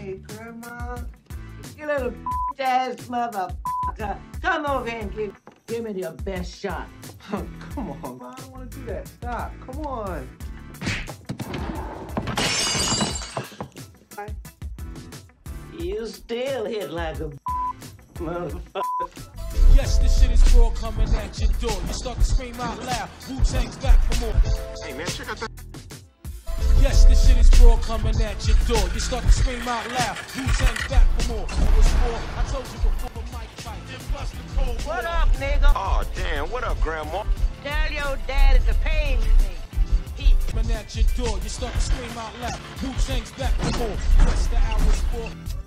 Hey, Grandma. You little ass motherfucker. Come over here and give me your best shot. Come on, Ma. I don't want to do that. Stop. Come on. You still hit like a motherfucker. Yes, this shit is raw coming at your door. You start to scream out loud. Wu-Tang's back for more. Hey, man, check out that. Yes, this shit is raw coming at your door. You start to scream out loud. Wu-Tang's back for more. It was raw. I told you before the mic fight. What up, nigga? Oh, damn. What up, Grandma? Tell your daddy to pay me. Coming at your door. You start to scream out loud. Wu-Tang's back for more. Yes, the hour's raw.